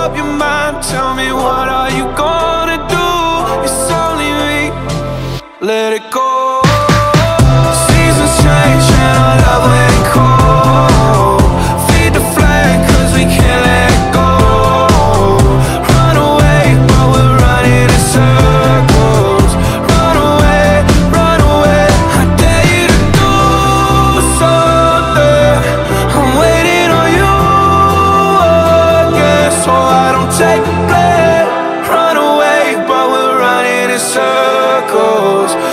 up your mind, tell me what are you gonna do? It's only me, let it go. Seasons change and our love went cold. Feed the flame cause we can't let go. Run away but we're running in circles. Run away, I dare you to do something. I'm waiting on you again, so I don't take the blame. Run away but we're running in circles.